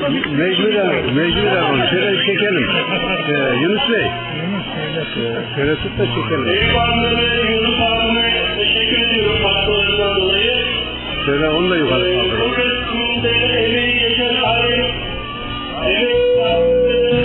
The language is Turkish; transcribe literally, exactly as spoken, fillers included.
Mecburen, mecburen onu şöyle çekelim. Ee, Yunus Bey. Ee, şöyle tut da çekelim. Eyvallah Yunus abime teşekkür ediyorum katkılarından dolayı. Şöyle onu da yukarı kaldıralım. Bu resminde emeği geçen aile emek